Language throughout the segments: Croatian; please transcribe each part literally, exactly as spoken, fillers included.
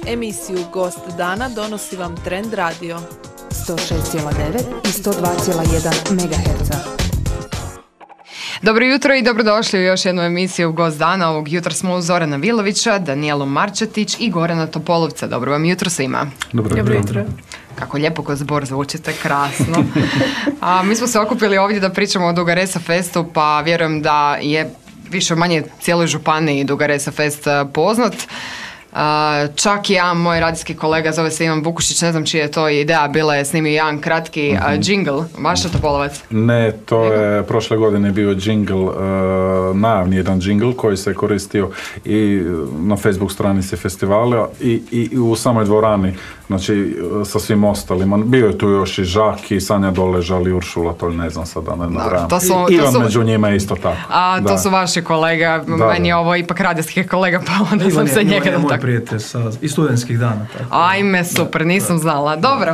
Emisiju Gost dana donosi vam Trend Radio. sto šest zarez devet i sto dva zarez jedan megaherca. Dobro jutro i dobrodošli u još jednu emisiju Gost dana. Ovog jutra smo uz Zorana Vilovića, Danijelu Marčetić i Gorana Topolovca. Dobro vam jutro svima. Dobro, Dobro jutro. Kako lijepo ko zbor zvučite, krasno. A, mi smo se okupili ovdje da pričamo o Dugaresa Festu, pa vjerujem da je više manje cijeloj županiji Dugaresa Fest poznat. Uh, čak i ja, moj radijski kolega, zove se Ivan Vukušić, ne znam čija je to ideja, bila je snimio jedan kratki uh, džingl. Vaša Topolovac? Ne, to je prošle godine bio džingl, uh, najavni jedan džingl koji se koristio i na Facebook stranici festivala i, i u samoj dvorani, znači sa svim ostalima. Bio je tu još i Žak i Sanja Doležal i Uršula, to ne znam sada, ne nabrajam. I Ivan su, među njima isto tako. A to da. su vaši kolega, da, meni je ovo ipak radijski kolega, pa onda Ivan sam je, se Ivan njega je moj prijatelj sa, i studentskih dana. Tako. Ajme, super, nisam da. znala. Dobro.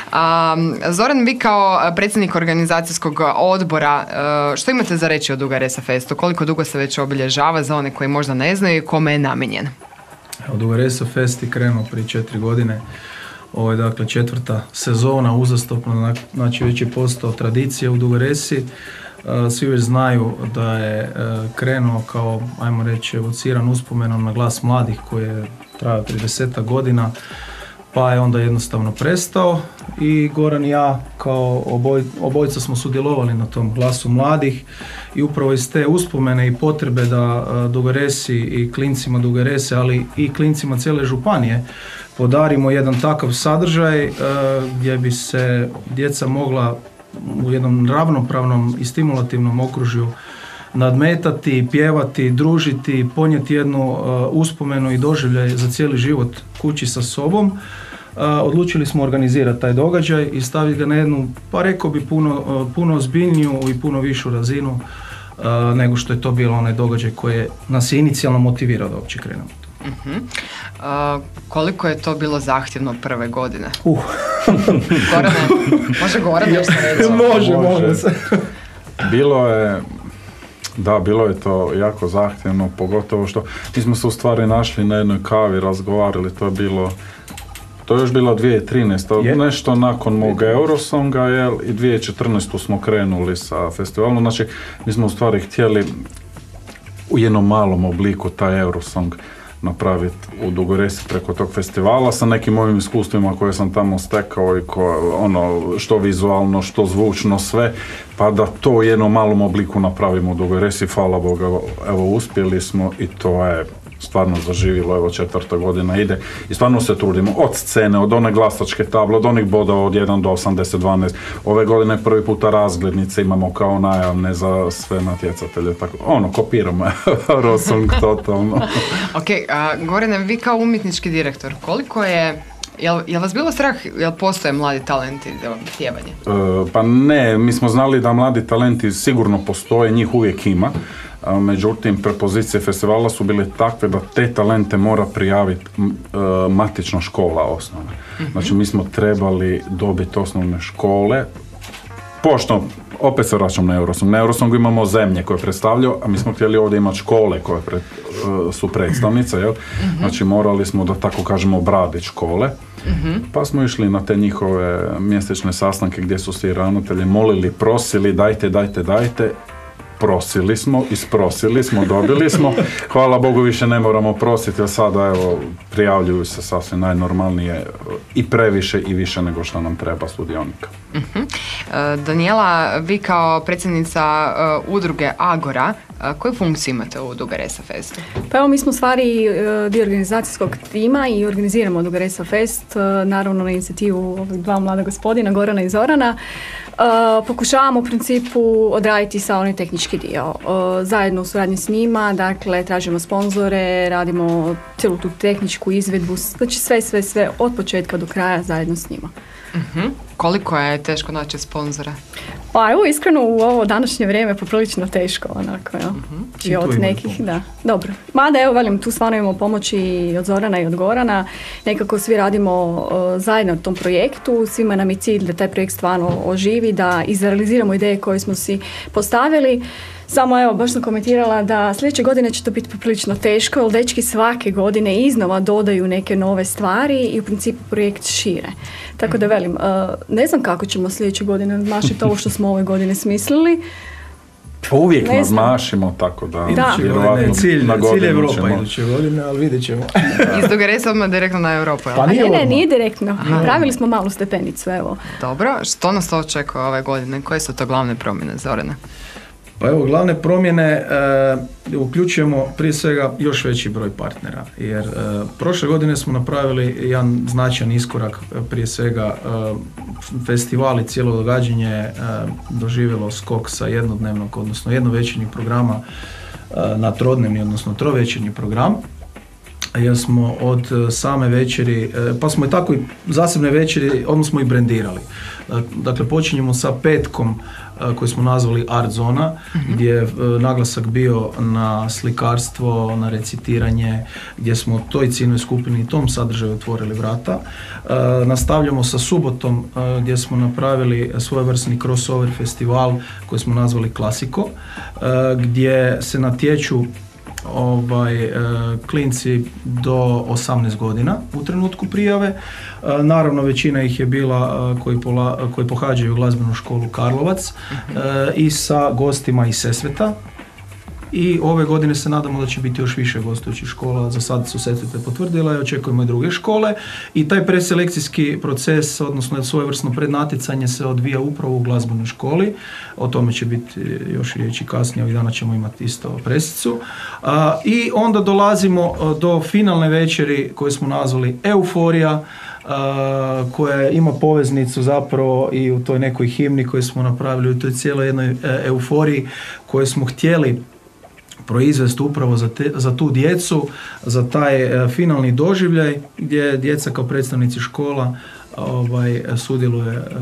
Um, Zoran, vi kao predsjednik organizacijskog odbora, uh, što imate za reći o Dugaresa Festu? Koliko dugo se već obilježava za one koji možda ne znaju i kome je namijenjen? Evo, Dugaresa Fest je krenuo prije četiri godine. Ovo je dakle četvrta sezona uzastopno, znači već je postao tradicija u Dugaresi. Svi već znaju da je krenuo kao, ajmo reći, evociran uspomenom na Glas mladih koji je trajao trideset godina, pa je onda jednostavno prestao i Goran i ja kao oboj, obojica smo sudjelovali na tom Glasu mladih i upravo iz te uspomene i potrebe da Dugaresi i klincima Dugarese, ali i klincima cijele županije podarimo jedan takav sadržaj uh, gdje bi se djeca mogla u jednom ravnopravnom i stimulativnom okružju nadmetati, pjevati, družiti, ponijeti jednu uh, uspomenu i doživljaj za cijeli život kući sa sobom. Uh, odlučili smo organizirati taj događaj i staviti ga na jednu, pa rekao bi, puno, uh, puno ozbiljniju i puno višu razinu uh, nego što je to bilo onaj događaj koji nas je inicijalno motivirao da uopće krenemo. Uh-huh. Uh, koliko je to bilo zahtjevno prve godine? Uh. Gorane, može Goran nešto reći? Može, može se. Bilo je, da, bilo je to jako zahtjevno, pogotovo što mi smo se u stvari našli na jednoj kavi, razgovarali, to je bilo, to je još bilo dvije tisuće trinaeste. Je. Nešto nakon mog Eurosonga, jel, i dvije tisuće četrnaeste. smo krenuli sa festivalom, znači mi smo u stvari htjeli u jednom malom obliku taj Eurosong napraviti u Dugoresi preko tog festivala sa nekim mojim iskustvima koje sam tamo stekao i ko, ono, što vizualno, što zvučno, sve, pa da to u jednom malom obliku napravimo u Dugoresi. Hvala Boga, evo uspjeli smo i to je stvarno zaživilo, evo četvrta godina ide i stvarno se trudimo od scene, od one glasačke table, od onih bodova od jedan do osamdeset, dvanaest. Ove godine prvi puta razglednice imamo kao najavne za sve natjecatelje, tako, ono, kopiramo Eurosong totalno. Ok, uh, Gorane, vi kao umjetnički direktor, koliko je, jel, jel vas bilo strah, jel postoje mladi talenti za pjevanje? Uh, pa ne, mi smo znali da mladi talenti sigurno postoje, njih uvijek ima. Međutim, prepozicije festivala su bile takve da te talente mora prijaviti uh, matična škola osnovna. Mm-hmm. Znači, mi smo trebali dobiti osnovne škole, pošto opet se vraćam na Eurosong. Na Eurosongu imamo zemlje koje predstavljaju, a mi smo htjeli ovdje imati škole koje pred, uh, su predstavnice, jel? Mm-hmm. Znači, morali smo, da tako kažemo, obraditi škole. Mm-hmm. Pa smo išli na te njihove mjesečne sastanke gdje su svi ravnatelji molili, prosili, dajte, dajte, dajte. Prosili smo, isprosili smo, dobili smo. Hvala Bogu, više ne moramo prositi, jer sada evo, prijavljuju se sasvim najnormalnije i previše i više nego što nam treba sudionika. Uh-huh. Uh, Danijela, vi kao predsjednica uh, udruge Agora, uh, koju funkciju imate u Dugaresa Festu? Pa evo, mi smo stvari uh, dio organizacijskog tima i organiziramo Dugaresa Fest, uh, naravno na inicijativu ovih dva mlada gospodina, Gorana i Zorana. Uh, pokušavamo u principu odraditi sa onaj tehnički dio. Uh, zajedno u suradnji s njima, dakle, tražimo sponzore, radimo cijelu tu tehničku izvedbu, znači sve, sve, sve od početka do kraja zajedno s njima. Uh-huh. Koliko je teško naći sponzora? Pa evo, iskreno u ovo današnje vrijeme poprilično teško, onako, ja. Uh-huh. I od nekih, da, dobro. Mada, evo, velim, tu stvarno imamo pomoći i od Zorana i od Gorana, nekako svi radimo uh, zajedno na tom projektu, svima nam je cilj da taj projekt stvarno oživi, da izrealiziramo ideje koje smo si postavili. Samo evo, baš sam komentirala da sljedeće godine će to biti poprilično teško, jer dečki svake godine iznova dodaju neke nove stvari i u principu projekt šire. Tako da velim, ne znam kako ćemo sljedeće godine nadmašiti ovo što smo ove godine smislili. Uvijek nadmašimo, tako da... Da. Ne, cilj, cilj je Europa iduće godine, ali vidjet ćemo. Iz Dugaresa odmah direktno na Europu, jel? Pa ne, nije ne, odmah. nije direktno. Napravili smo malu stepenicu, evo. Dobro, što nas to očekuje ove godine? Koje su to glavne promjene, Zorana? Pa evo, glavne promjene e, uključujemo prije svega još veći broj partnera, jer e, prošle godine smo napravili jedan značajan iskorak, e, prije svega e, festival i cijelo događanje e, doživjelo skok sa jednodnevnog, odnosno jednovečernjeg programa e, na trodnevni, odnosno trovečernji program. Jer smo od same večeri, pa smo i tako i zasebne večeri, odmah smo i brendirali. Dakle, počinjemo sa petkom koji smo nazvali Art Zona, mm-hmm. gdje je naglasak bio na slikarstvo, na recitiranje, gdje smo toj ciljnoj skupini i tom sadržaju otvorili vrata. Nastavljamo sa subotom gdje smo napravili svojevrsni crossover festival koji smo nazvali Klasiko, gdje se natječu ovaj, e, klinci do osamnaest godina u trenutku prijave. E, naravno većina ih je bila e, koji, pola, koji pohađaju glazbenu školu Karlovac e, i sa gostima iz Sesveta. I ove godine se nadamo da će biti još više gostujućih škola, za sad su Sesvete potvrdile, očekujemo i druge škole i taj preselekcijski proces, odnosno svojevrsno prednatjecanje se odvija upravo u glazbenoj školi, o tome će biti još riječi kasnije, ovih dana ćemo imati isto presicu. A, i onda dolazimo do finalne večeri koju smo nazvali Euforija, Uh, koja ima poveznicu zapravo i u toj nekoj himni koju smo napravili, u toj cijeloj jednoj e, euforiji koju smo htjeli proizvesti upravo za, te, za tu djecu, za taj e, finalni doživljaj gdje djeca kao predstavnici škola ovaj, sudjeluje, e,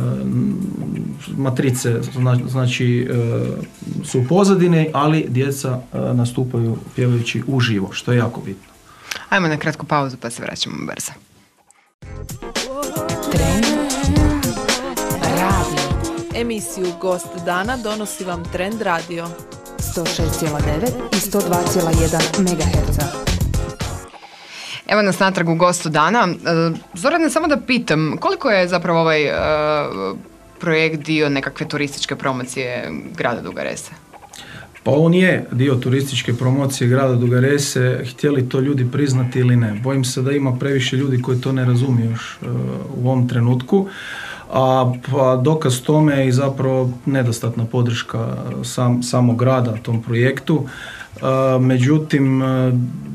matrice zna, znači e, su u pozadini, ali djeca e, nastupaju pjevajući uživo, što je jako bitno. Ajmo na kratku pauzu pa se vraćamo brzo. Trend radio. Emisiju Gost dana donosi vam Trend radio. sto šest zarez devet i sto dva zarez jedan megaherca. Evo nas natrag u Gostu dana. Zorane, samo da pitam, koliko je zapravo ovaj uh, projekt dio nekakve turističke promocije grada Duga Resa? Pa on je dio turističke promocije grada Duga Rese, htjeli to ljudi priznati ili ne. Bojim se da ima previše ljudi koji to ne razumiju još uh, u ovom trenutku. A pa dokaz tome je i zapravo nedostatna podrška sam, samog grada tom projektu. Uh, međutim, uh,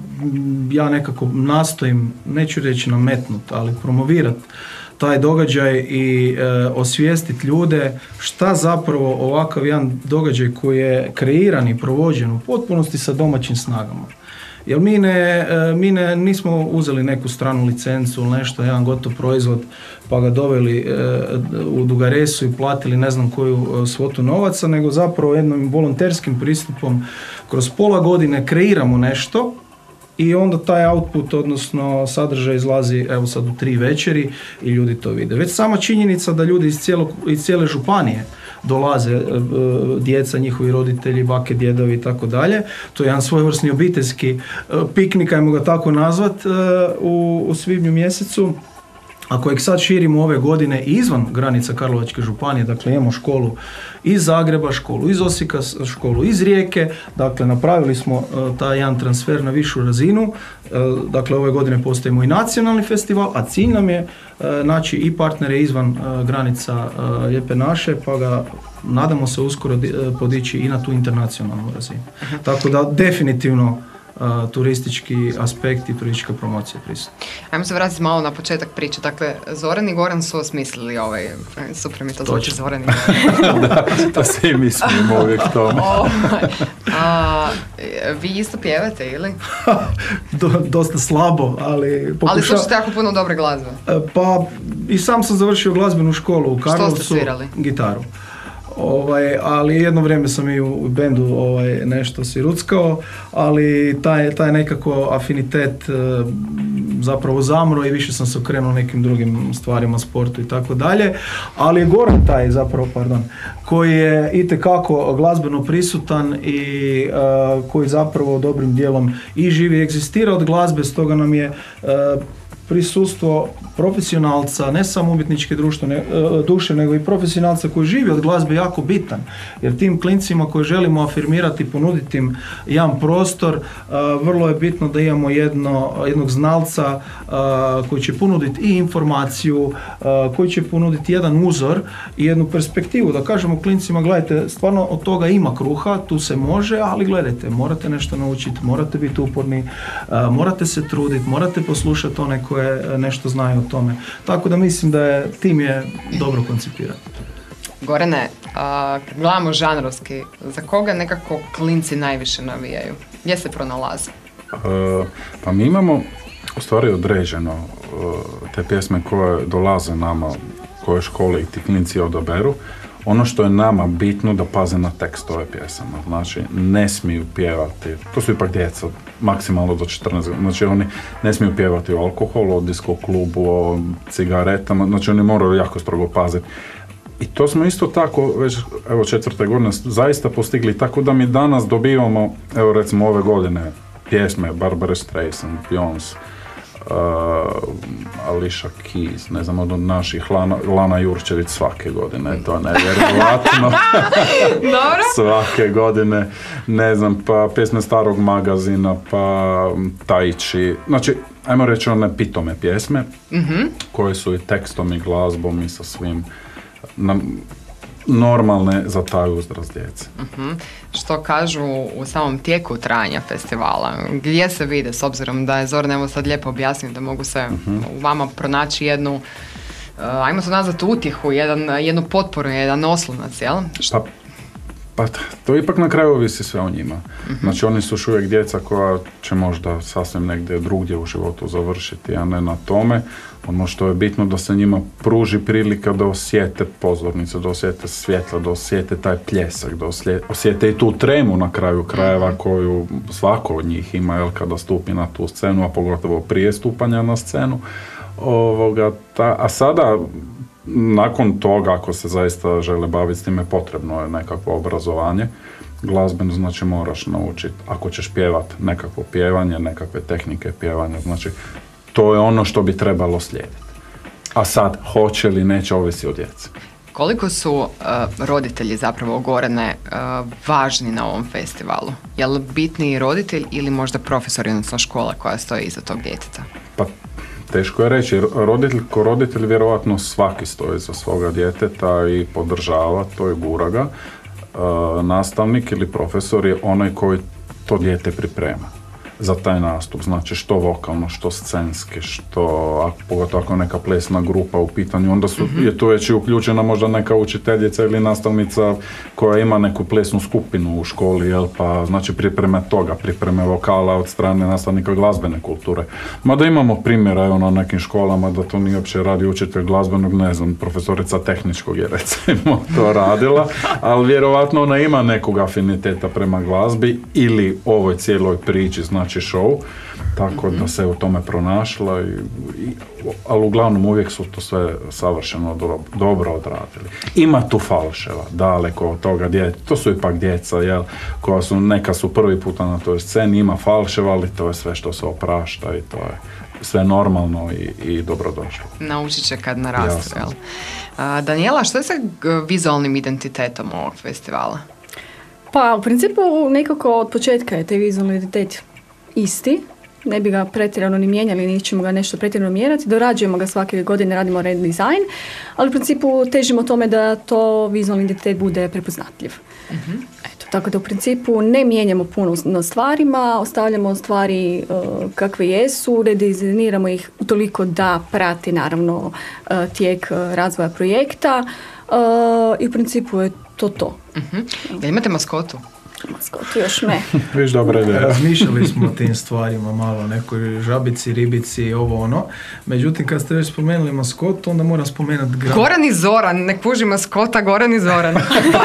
ja nekako nastojim, neću reći nametnut, ali promovirat taj događaj i e, osvijestiti ljude šta zapravo ovakav jedan događaj koji je kreiran i provođen u potpunosti sa domaćim snagama. Jer mi, ne, e, mi ne, nismo uzeli neku stranu licencu ili nešto, jedan gotov proizvod pa ga doveli e, u Duga Resu i platili ne znam koju svotu novaca, nego zapravo jednim volonterskim pristupom kroz pola godine kreiramo nešto i onda taj output, odnosno sadržaj izlazi evo sad u tri večeri i ljudi to vide. Već sama činjenica da ljudi iz, cijelog, iz cijele županije dolaze, djeca, njihovi roditelji, bake, djedovi i tako dalje. To je jedan svojevrsni obiteljski piknik, ajmo ga tako nazvat, u, u svibnju mjesecu, a kojeg sad širimo ove godine izvan granica Karlovačke županije. Dakle, imamo školu iz Zagreba, školu iz Osijeka, školu iz Rijeke. Dakle, napravili smo uh, taj jedan transfer na višu razinu. Uh, dakle, ove godine postojimo i nacionalni festival, a cilj nam je uh, naći i partnere izvan uh, granica uh, Lijepe naše, pa ga nadamo se uskoro di, uh, podići i na tu internacionalnu razinu. Uh-huh. Tako da, definitivno, Uh, turistički aspekt i turistička promocija prisutna. Ajmo se vratiti malo na početak priče. Dakle, Zoran i Goran su osmislili ovaj, super mi to zvuči, Zoran i Goran. Da, to se i mislimo uvijek tome. Oh, a, vi isto pjevate ili? Do, dosta slabo, ali pokuša... Ali slušate jako puno dobre glazbe. Uh, pa i sam sam završio glazbenu školu u Karlovcu. Što ste svirali? Gitaru. Ovaj, ali jedno vrijeme sam i u bendu ovaj, nešto si ruckao, ali taj, taj nekako afinitet e, zapravo zamro i više sam se okrenuo nekim drugim stvarima, sportu i tako dalje, ali je Goran taj zapravo, pardon, koji je itekako glazbeno prisutan i e, koji zapravo dobrim dijelom i živi i egzistira od glazbe, stoga nam je e, prisustvo profesionalca, ne samo umjetničke društvo, ne, duše, nego i profesionalca koji živi od glazbe jako bitan. Jer tim klincima koje želimo afirmirati, ponuditi im jedan prostor, uh, vrlo je bitno da imamo jedno, jednog znalca uh, koji će ponuditi i informaciju, uh, koji će ponuditi jedan uzor i jednu perspektivu. Da kažemo klincima, gledajte, stvarno od toga ima kruha, tu se može, ali gledajte, morate nešto naučiti, morate biti uporni, uh, morate se truditi, morate poslušati one koje nešto znaju o tome. Tako da mislim da je tim je dobro koncipiran. Gorane, a, kad gledamo žanrovski, za koga nekako klinci najviše navijaju? Gdje se pronalaze? E, pa mi imamo u stvari određeno e, te pjesme koje dolaze nama, koje škole i ti klinci odaberu. Ono što je nama bitno da paze na tekst ove pjesama. Znači, ne smiju pjevati, to su ipak djeca, maksimalno do četrnaest godina, znači oni ne smiju pjevati o alkoholu, o disko klubu, o cigaretama, znači oni moraju jako strogo paziti. I to smo isto tako, već evo četvrte godine, zaista postigli, tako da mi danas dobivamo, evo recimo ove godine, pjesme Barbara Streisand, Beyoncé, Uh, Alicia Keys, ne znam, od naših Lana, Lana Jurčević svake godine, to je nevjerojatno. Svake godine, ne znam, pa pjesme Starog magazina, pa Tai Chi, znači, ajmo reći one pitome pjesme, mm-hmm. koje su i tekstom i glazbom i sa svim nam, normalne za taj uzrast djece. Uh-huh. Što kažu u samom tijeku trajanja festivala? Gdje se vide, s obzirom da je Zoran evo sad lijepo objasnio da mogu se uh-huh. u vama pronaći jednu, uh, ajmo se nazvati utjehu, jedan, jednu potporu, jedan oslonac, jel? Pa, pa to ipak na kraju ovisi sve o njima. Uh-huh. Znači oni su još uvijek djeca koja će možda sasvim negdje drugdje u životu završiti, a ne na tome. Ono što je bitno da se njima pruži prilika da osjete pozornicu, da osjete svjetlo, da osjete taj pljesak, da osjete i tu tremu na kraju krajeva koju svako od njih ima, jel, kada stupi na tu scenu, a pogotovo prije stupanja na scenu. Ovoga, ta, a sada, nakon toga, ako se zaista žele baviti s time, potrebno je nekakvo obrazovanje. Glazbeno, znači moraš naučiti, ako ćeš pjevat, nekakvo pjevanje, nekakve tehnike pjevanja, znači to je ono što bi trebalo slijediti. A sad, hoće li neće, ovisi o djeci. Koliko su uh, roditelji zapravo Gorane uh, važni na ovom festivalu? Je li bitniji roditelj ili možda profesor, odnosno škola koja stoji iza tog djeteta? Pa, teško je reći. Roditelj, ko roditelj vjerojatno svaki stoji za svoga djeteta i podržava, to je gura ga. Uh, nastavnik ili profesor je onaj koji to dijete priprema za taj nastup, znači što vokalno, što scenski, što, ako, pogotovo ako neka plesna grupa u pitanju, onda su, mm-hmm. je tu već i uključena možda neka učiteljica ili nastavnica koja ima neku plesnu skupinu u školi, jel, pa znači pripreme toga, pripreme vokala od strane nastavnika glazbene kulture. Mada imamo primjera, evo, na nekim školama da to nije uopće radi učitelj glazbenog, ne znam, profesorica tehničkog je recimo to radila, ali vjerovatno ona ima nekog afiniteta prema glazbi ili ovoj cijeloj priči, znači show, tako mm-hmm. da se u tome pronašla, i, i, ali uglavnom uvijek su to sve savršeno do, dobro odradili. Ima tu falševa, daleko od toga, dje, to su ipak djeca, jel, koja su, neka su prvi puta na toj sceni, ima falševa, ali to je sve što se oprašta i to je sve normalno i, i dobrodošlo. Naučit će kad narastu, jel? A, Danijela, što je sa vizualnim identitetom ovog festivala? Pa, u principu nekako od početka je taj vizualni identitet isti, ne bi ga pretjerano ni mijenjali, nećemo ga nešto pretjerano mijenjati, dorađujemo ga svake godine, radimo redizajn, ali u principu težimo tome da to vizualni identitet bude prepoznatljiv. Uh-huh. Eto, tako da u principu ne mijenjamo puno na stvarima, ostavljamo stvari uh, kakve jesu, redizajniramo ih utoliko da prati naravno uh, tijek uh, razvoja projekta uh, i u principu je to to. Uh-huh. Jel imate maskotu? Maskot, još me. Viš dobra ideja. Razmišljali smo o tim stvarima malo, nekoj žabici, ribici, ovo ono. Međutim, kad ste već spomenuli maskot, onda moram spomenuti grad. Goran i Zoran, nek puži maskota Goran i Zoran.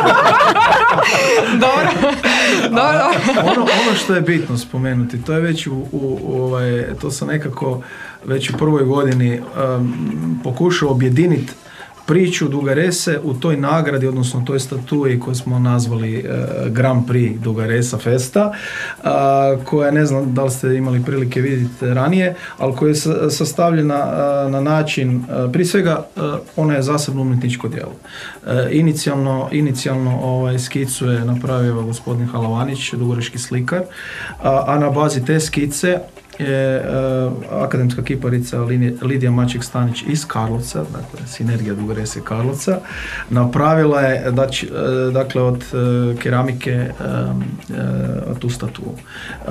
Dobro. Dobro. ono, ono što je bitno spomenuti, to je već u, u, u ovaj, to sam nekako već u prvoj godini um, pokušao objediniti priču Dugarese u toj nagradi, odnosno toj statuji koju smo nazvali uh, Grand Prix Dugaresa Festa, uh, koja ne znam da li ste imali prilike vidjeti ranije, ali koja je sastavljena uh, na način, uh, prije svega uh, ona je zasebno umjetničko djelo. Uh, inicijalno, inicijalno ovaj, skicu je napravio gospodin Halavanić, dugoreški slikar, uh, a na bazi te skice je uh, akademska kiparica Lidija Maček-Stanić iz Karlovca, dakle sinergija Dugarese Karlovca, napravila je dač, uh, dakle od uh, keramike um, uh, tu statu. Uh,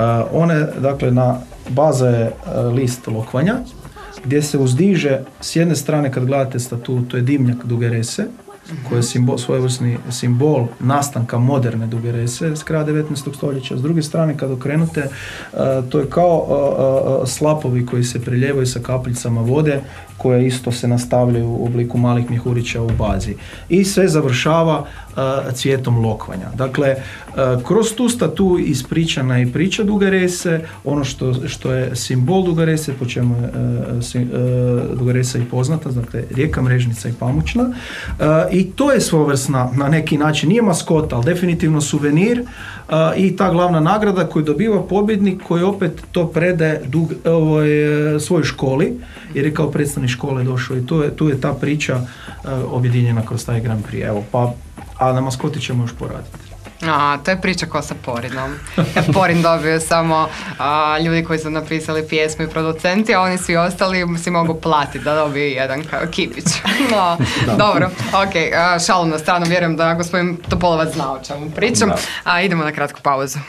one, dakle, na baza je uh, list lokvanja, gdje se uzdiže s jedne strane, kad gledate statu, to je dimnjak Dugarese, koji je simbol, svojevrsni simbol nastanka moderne Dugarese s kraja devetnaestog stoljeća. S druge strane, kad okrenute, uh, to je kao uh, uh, slapovi koji se preljevaju sa kapljicama vode, koje isto se nastavljaju u obliku malih mjehurića u bazi. I sve završava uh, cvijetom lokvanja. Dakle, uh, kroz tu statu ispričana i priča Dugarese, ono što, što je simbol Dugarese, po čemu je uh, si, uh, Dugaresa i poznata, dakle rijeka Mrežnica i pamučna. Uh, I to je svojevrsna, na neki način, nije maskota, ali definitivno suvenir uh, i ta glavna nagrada koju dobiva pobjednik, koji opet to predaje dug, ovoj, svojoj školi, jer je kao predstavnik škole došao i tu je, tu je ta priča uh, objedinjena kroz taj Grand Prix. Evo, pa, a na maskoti ćemo još poraditi. A, to je priča ko sa Porinom. Kad Porin dobio samo a, ljudi koji su napisali pjesmu i producenti, a oni svi ostali si mogu platiti da dobiju jedan kao kipić. No, dobro, ok, a, šalu na stranu, vjerujem da gospodin Topolovac zna o čemu pričam. A idemo na kratku pauzu.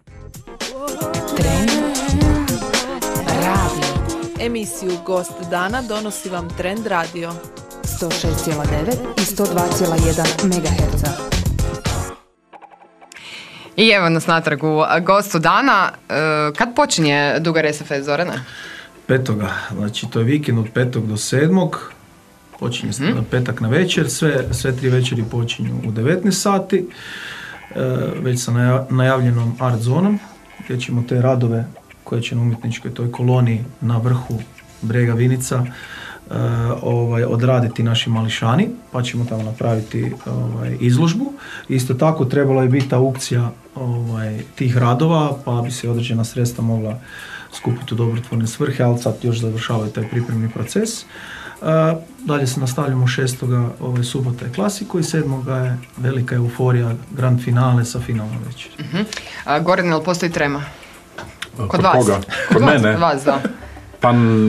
Trend radio. Emisiju Gost dana donosi vam Trend radio. sto šest zarez devet i sto dva zarez jedan megaherca. I evo nas natrag u Gostu dana. E, kad počinje Dugaresa Fest, Zorana? Petoga, znači to je vikend od petog do sedmog, počinje mm-hmm. petak na večer, sve, sve tri večeri počinju u devetnaest sati, e, već sa naja, najavljenom art zonom, gdje ćemo te radove koje će na umjetničkoj toj koloniji na vrhu brega Vinica Uh, ovaj, odraditi naši mališani, pa ćemo tamo napraviti ovaj, izložbu. Isto tako trebala je biti aukcija ovaj, tih radova, pa bi se određena sredstva mogla skupiti u dobrotvorne svrhe, ali sad još završavaju taj pripremni proces. Uh, dalje se nastavljamo šestoga ovaj, subota je klasiko i sedmoga je velika euforija, grand finale sa finalnom večer. Uh-huh. Uh, Goran, jel postoji trema? Kod, Kod vas? koga? Kod mene? Kod vas, da. Pa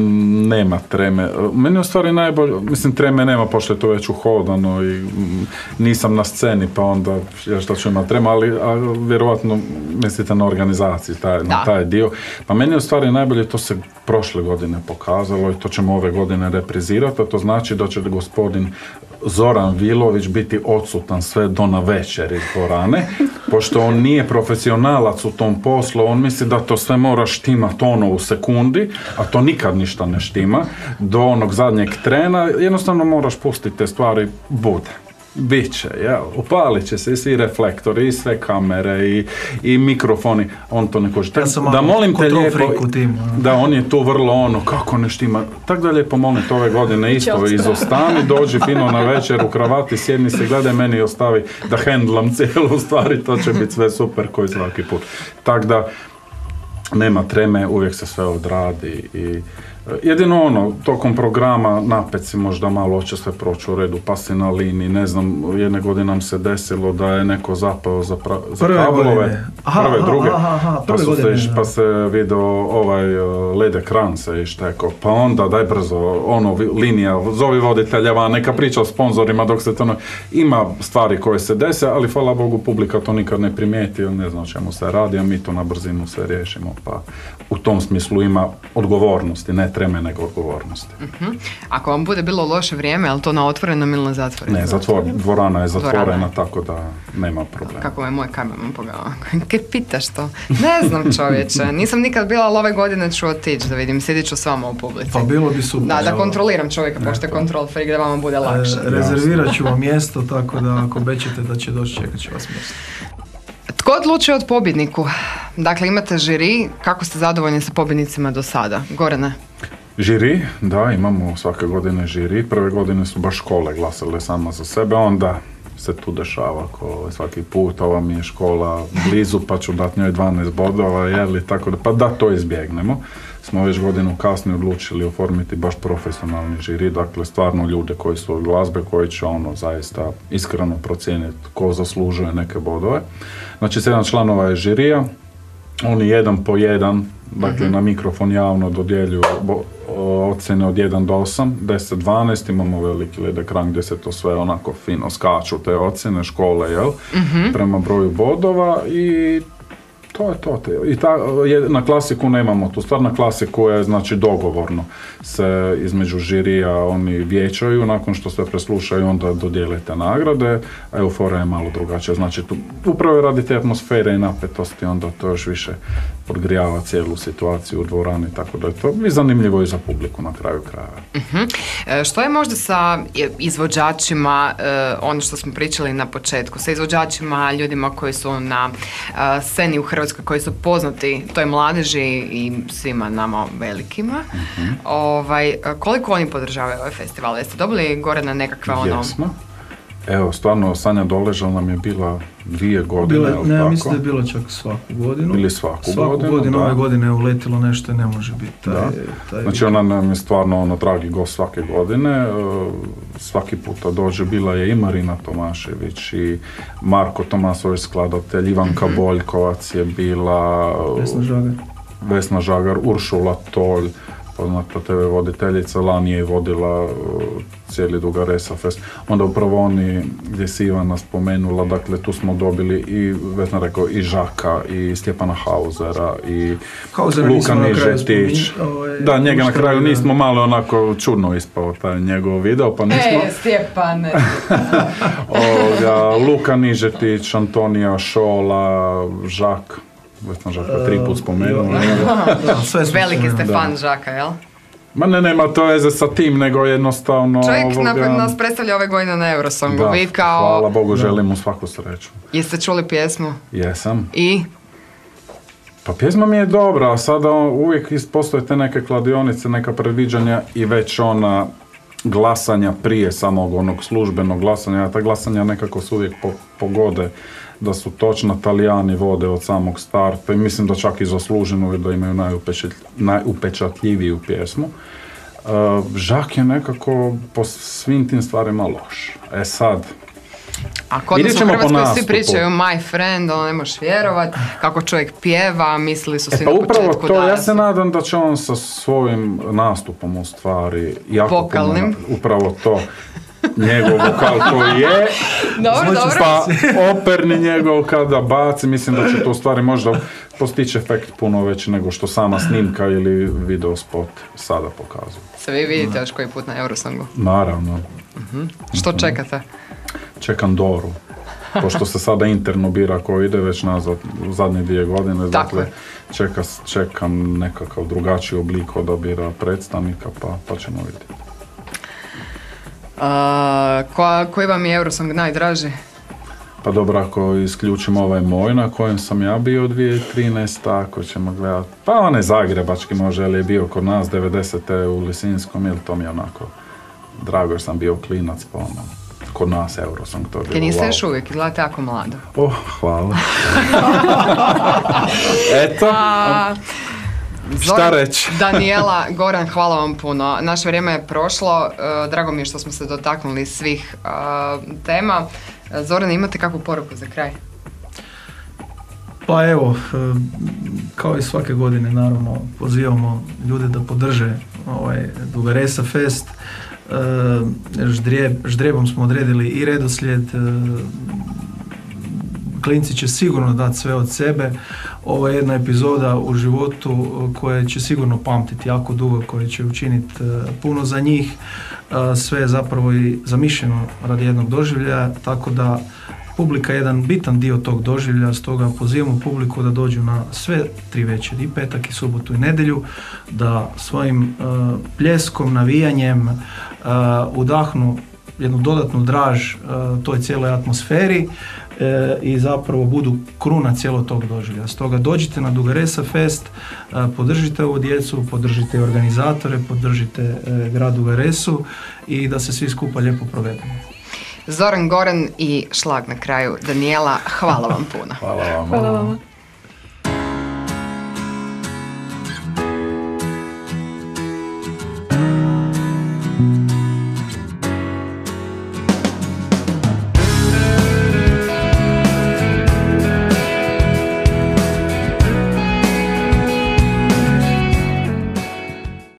nema treme. Meni u stvari najbolje, mislim treme nema pošto je to već uhodano i nisam na sceni pa onda ja šta ću imati trema, ali a, vjerovatno mislite na organizaciji, taj, na taj dio. Pa meni u stvari najbolje to se prošle godine pokazalo i to ćemo ove godine reprizirati, a to znači da će gospodin Zoran Vilović biti odsutan sve do na večer iz dvorane, pošto on nije profesionalac u tom poslu, on misli da to sve mora štimati ono u sekundi, a to nikad ništa ne štima, do onog zadnjeg trena, jednostavno moraš pustiti te stvari, bude. Biće, jel, upalit će se i svi reflektori, i sve kamere, i, i mikrofoni, on to ne kože. Ja sam da molim te lijepo, tim, da on je tu vrlo ono, kako ne štima, tako da lijepo molim te ove godine isto izostani, dođi fino na večer u kravati, sjedni se, gledaj meni i ostavi da hendlam cijelu stvari, to će biti sve super koji svaki put. Tako da, nema treme, uvijek se sve odradi i jedino ono, tokom programa napeci možda malo će sve proći u redu, pa si na liniji, ne znam, jedne godine nam se desilo da je neko zapao za, pra, za kablove, aha, prve, aha, druge, aha, aha, pa, su godine, se, pa se vidio ovaj led ekran se ištekao, pa onda daj brzo, ono, linija, zovi voditeljeva, neka priča o sponzorima dok se to ne... Ima stvari koje se dese, ali hvala Bogu publika to nikad ne primijeti, ne znam o čemu se radi, a mi to na brzinu sve riješimo, pa u tom smislu ima odgovornosti, ne treme nego odgovornosti. Uh-huh. Ako vam bude bilo loše vrijeme, je li to na otvorenom ili na zatvorenom? Ne, zatvor, dvorana je zatvorena, Dvorana. tako da nema problema. Kako me moj kamerman pogledao. Kaj pitaš to? Ne znam, čovječe. Nisam nikad bila, ali ove godine ću otići da vidim. Sjedit ću s vama u publici. Pa bilo bi super. Da, da evo. kontroliram čovjeka, pošto je kontrol freak, da vama bude lakše. E, rezervirat ću vam mjesto, tako da ako obećate da će doći, čekat će vas mjesto. Tko odlučuje od pobjedniku? Dakle, imate žiri. Kako ste zadovoljni sa pobjednicima do sada? Gorane? Žiri, da, imamo svake godine žiri. Prve godine su baš škole glasale sama za sebe, onda se tu dešava ko svaki put, ova mi je škola blizu pa ću dati njoj dvanaest bodova, jeli, tako da, pa da to izbjegnemo. Smo već godinu kasnije odlučili oformiti baš profesionalni žiri, dakle stvarno ljude koji su od glazbe, koji će ono zaista iskreno procijeniti ko zaslužuje neke bodove. Znači sedam članova je žirija, oni jedan po jedan, dakle mm-hmm. na mikrofon javno dodjeljuju bo- ocjene od jedan do osam, deset dvanaest, imamo veliki L E D ekran gdje se to sve onako fino skaču te ocjene, škole, jel, mm-hmm. prema broju bodova i to je to. I ta, je, na klasiku nemamo tu stvar, na klasiku je znači dogovorno se između žirija oni vijećaju, nakon što sve preslušaju onda dodijelite nagrade, a eufora je malo drugačija, znači tu upravo radi te atmosfere i napetosti, onda to još više podgrijava cijelu situaciju u dvorani, tako da je to i zanimljivo i za publiku na kraju krajeva. Uh-huh. E, što je možda sa izvođačima, e, ono što smo pričali na početku, sa izvođačima, ljudima koji su na e, sceni u Hrvatskoj, koji su poznati toj mladeži i svima nama velikima, uh-huh. ovaj, koliko oni podržavaju ovaj festival? Jeste dobili gore na nekakve ono... Jesmo. Evo, stvarno, Sanja Doležal nam je bila dvije godine, Bile, ali ne, tako? mislim da je bilo čak svaku godinu. Bili svaku, svaku godinu, godinu, da. ove godine je uletilo nešto i ne može biti. Taj, Da. taj Znači ona nam je stvarno ono dragi gost svake godine, uh, svaki puta dođe, bila je i Marina Tomašević i Marko Tomasović skladatelj, Ivanka mm-hmm. Boljkovac je bila, uh, Vesna Žagar. Vesna Žagar, Uršula Tolj, poznata te ve voditeljica, lani je vodila uh, cijeli Dugaresa Fest. Onda upravo oni, gdje si Ivana spomenula, dakle tu smo dobili i, Vesna rekao, i Žaka, i Stjepana Hauzera, i Hauzera Luka Nižetić. spomin, ovaj, Da, njega na kraju da. nismo malo onako čudno ispao taj njegov video, pa nismo. E, Stjepane! Ovoga, Luka Nižetić, Antonija Šola, Žak. Vesna Žaka tri put spomenula. Da, sve smo Veliki ste spomenuli. fan Žaka, jel? Ma ne, nema to veze sa tim, nego jednostavno... Čovjek ovoga, na, nas predstavlja ove godine na Eurosongu. da, Vi kao... hvala Bogu, želim mu svaku sreću. Jeste čuli pjesmu? Jesam. I? Pa pjesma mi je dobra, a sada uvijek postoje te neke kladionice, neka predviđanja i već ona glasanja prije samog onog službenog glasanja, a ta glasanja nekako se uvijek po, pogode da su točno Talijani vode od samog starta i mislim da čak i zasluženo da imaju najupečat, najupečatljiviju pjesmu. Uh, Žak je nekako po svim tim stvarima loš. E sad, A kod nas Vidjet u ćemo po Hrvatskoj svi nastupu. pričaju my friend, ono ne možeš vjerovat, kako čovjek pjeva, mislili su svi e pa na upravo početku to, da... ja se nadam da će on sa svojim nastupom u stvari jako Vokalnim. puno- upravo to, njegov vokal koji je, Dobro, dobro. pa operni njegov kada baci, mislim da će to u stvari možda postići efekt puno veći nego što sama snimka ili video spot sada pokazuje. Se vi vidite još koji put na Eurosongu. Naravno, Što čekate? čekam Doru. Pošto se sada interno bira ko ide već nazad u zadnje dvije godine, Tako dakle je. čeka, čekam nekakav drugačiji oblik odabira predstavnika, pa, pa ćemo vidjeti. A, ko, koji vam je Eurosong najdraži? Pa dobro, ako isključimo ovaj moj na kojem sam ja bio dvije tisuće trinaeste. Ako ćemo gledati, pa onaj zagrebački može, ali je bio kod nas devedesete u Lisinskom, ili to mi je onako drago jer sam bio klinac, pa ono, kod nas Eurosong, to je Kaj bilo niste wow. još uvijek, gledate jako mlado. Oh, hvala. Eto, A, šta Zoran, reći? Daniela, Goran, hvala vam puno. Naše vrijeme je prošlo, e, drago mi je što smo se dotaknuli svih e, tema. Zoran, imate kakvu poruku za kraj? Pa evo, e, kao i svake godine naravno pozivamo ljude da podrže ovaj Dugaresa Fest. E, ždrijeb, ždrijebom smo odredili i redoslijed, e, klinci će sigurno dati sve od sebe. Ovo je jedna epizoda u životu koja će sigurno pamtiti jako dugo, koja će učiniti puno za njih. Sve je zapravo i zamišljeno radi jednog doživljaja, tako da publika je jedan bitan dio tog doživljaja, stoga pozivamo publiku da dođu na sve tri večeri, i petak, i subotu, i nedjelju, da svojim uh, pljeskom, navijanjem uh, udahnu jednu dodatnu draž uh, toj cijeloj atmosferi uh, i zapravo budu kruna cijelog tog doživljaja. Stoga dođite na Dugaresa Fest, uh, podržite ovu djecu, podržite organizatore, podržite uh, grad Dugaresu i da se svi skupa lijepo provedemo. Zoran, Goran i šlag na kraju Danijela, hvala vam puno. Hvala vam. Hvala vam.